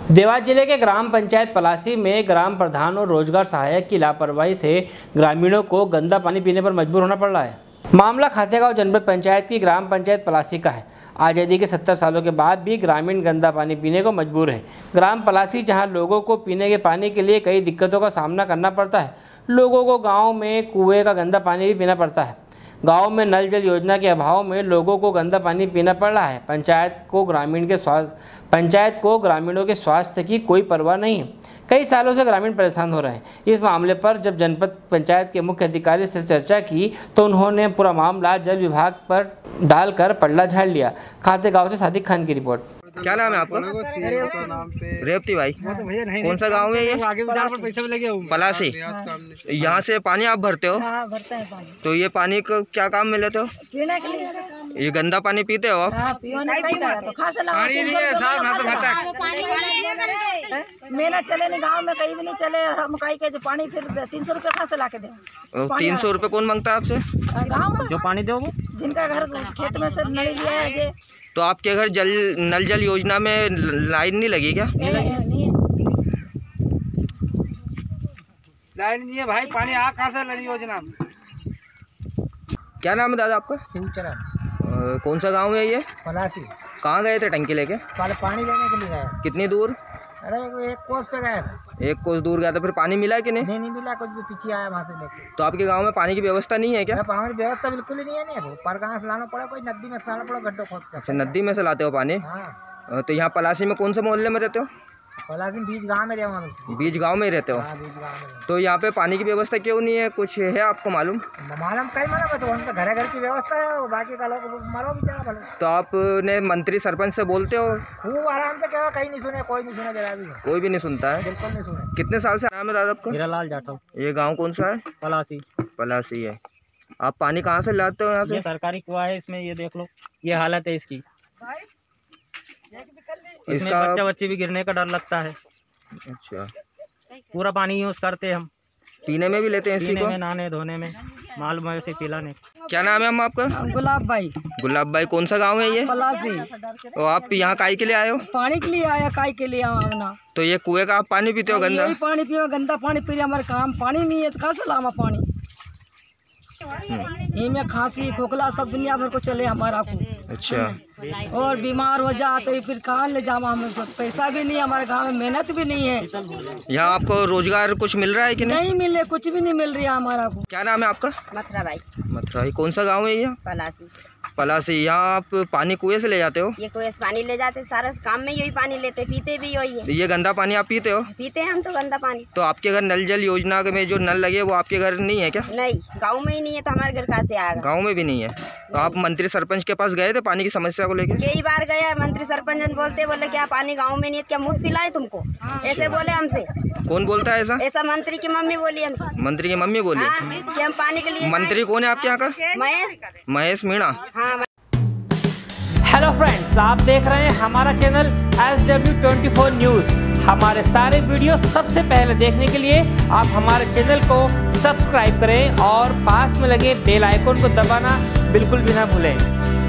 देवास जिले के ग्राम पंचायत पलासी में ग्राम प्रधान और रोजगार सहायक की लापरवाही से ग्रामीणों को गंदा पानी पीने पर मजबूर होना पड़ रहा है। मामला खातेगांव जनपद पंचायत की ग्राम पंचायत पलासी का है। आज़ादी के 70 सालों के बाद भी ग्रामीण गंदा पानी पीने को मजबूर है। ग्राम पलासी जहां लोगों को पीने के पानी के लिए कई दिक्कतों का सामना करना पड़ता है। लोगों को गाँव में कुएँ का गंदा पानी भी पीना पड़ता है। गांव में नल जल योजना के अभाव में लोगों को गंदा पानी पीना पड़ रहा है। पंचायत को ग्रामीणों के स्वास्थ्य की कोई परवाह नहीं है। कई सालों से ग्रामीण परेशान हो रहे हैं। इस मामले पर जब जनपद पंचायत के मुख्य अधिकारी से चर्चा की तो उन्होंने पूरा मामला जल विभाग पर डालकर पल्ला झाड़ लिया। खातेगांव से सादिक खान की रिपोर्ट। क्या नाम है आपका? रेवती भाई। कौन सा गांव है ये? पलासी। यहाँ से पानी आप भरते हो? हाँ, भरते हैं पानी। तो ये पानी का क्या काम में लेते हो? पीने के लिए। ये गंदा पानी पीते हो आप? मेहनत चले नहीं, गाँव में कहीं भी नहीं चले। हम कहीं के जो पानी फिर 300 रुपये कहाँ से ला के दे? 300 रुपये कौन मांगता है आपसे? गाँव जो पानी दो जिनका घर खेत में से नल लिया है। तो आपके घर नल जल योजना में लाइन नहीं लगी क्या? नहीं लाइन नहीं है भाई, पानी आ कहाँ से नल योजना में? क्या नाम है दादा आपका? सिंचरण। कौन सा गांव है ये? पलासी। कहाँ गए थे टंकी लेके? पानी लेने के लिए गए। कितनी दूर? अरे एक कोस पे गए थे। एक कोस दूर गया था। फिर पानी मिला कि नहीं? नहीं मिला, कुछ भी पीछे आया वहाँ से लेके। तो आपके गांव में पानी की व्यवस्था नहीं है क्या? पानी की व्यवस्था बिल्कुल ही नहीं है। नहीं पर कहाँ से लाना पड़ा, कोई नदी में से लाना पड़ा, गड्ढों खोद कर। अच्छा, नदी में से लाते हो पानी? हाँ। तो यहाँ पलासी में कौन से मोहल्ले में रहते हो? पलासी बीच गाँव में रहते। बीच गांव में ही रहते हो? हाँ, बीच गाँव में। तो यहाँ पे पानी की व्यवस्था क्यों नहीं है? कुछ है आपको मालूम? कहीं मालूम, तो उनका घर की व्यवस्था है, और बाकी का लोग मारो बेचारा भले। तो आपने मंत्री सरपंच से बोलते हो? खूब आराम से कहा, कहीं नहीं सुने, कोई नहीं सुने, जरा भी कोई भी नहीं सुनता है? बिल्कुल नहीं सुने। कितने साल से नाम है दादा आपका? हीरालाल जाटव। ये गाँव कौन सा है? पलासी। पलासी है। आप पानी कहाँ से लाते हो यहाँ से? ये सरकारी कुआं है, इसमें ये देख लो, ये हालत है इसकी। इसमें बच्चे भी गिरने का डर लगता है। अच्छा, पूरा पानी यूज करते हैं हम। पीने में भी लेते हैं? पीने में, नहाने धोने में, माल मवेशी पिलाने। क्या नाम है हम आपका? गुलाब भाई। गुलाब भाई। कौन सा गांव है ये? पलासी। तो आप यहाँ काई के लिए आए हो? पानी के लिए आया, काई के लिए आना। तो ये कुएं का आप पानी पीते हो गंदा? यही पानी पियो, गंदा पानी पी रहे। हमारे काम पानी नहीं है तो कहाँ से लामा पानी? में खांसी खोखला सब दुनिया भर को चले हमारा को। अच्छा। और बीमार हो जा तो फिर कहाँ ले जावा? हम पैसा भी नहीं, हमारे गांव में मेहनत भी नहीं है। यहाँ आपको रोजगार कुछ मिल रहा है कि नहीं मिले, कुछ भी नहीं मिल रही है हमारा को। क्या नाम है आपका? मथुरा भाई। मथुरा भाई। कौन सा गांव है ये? पलासी। पलासी। यहाँ आप पानी कुएं से ले जाते हो? ये कुएं से पानी ले जाते, सारा काम में यही पानी लेते, पीते भी यही है। ये गंदा पानी आप पीते हो? पीते हैं हम तो गंदा पानी। तो आपके घर नल जल योजना में जो नल लगे वो आपके घर नहीं है क्या? नहीं, गाँव में ही नहीं है तो हमारे घर कहाँ से आएगा? गाँव में भी नहीं है। तो आप मंत्री सरपंच के पास गए थे पानी की समस्या को लेकर? कई बार गया, मंत्री सरपंच बोले क्या पानी गाँव में नहीं है, क्या मुँह पिलाए तुमको? ऐसे बोले हमसे। कौन बोलता है ऐसा? ऐसा मंत्री की मम्मी बोली हमसे। मंत्री की मम्मी बोली? कि हम पानी के लिए। मंत्री कौन है आपके यहाँ का? महेश मीणा। हाँ। हेलो फ्रेंड्स, आप देख रहे हैं हमारा चैनल SW24 न्यूज़। हमारे सारे वीडियो सबसे पहले देखने के लिए आप हमारे चैनल को सब्सक्राइब करें और पास में लगे बेल आइकन को दबाना बिल्कुल भी ना भूलें।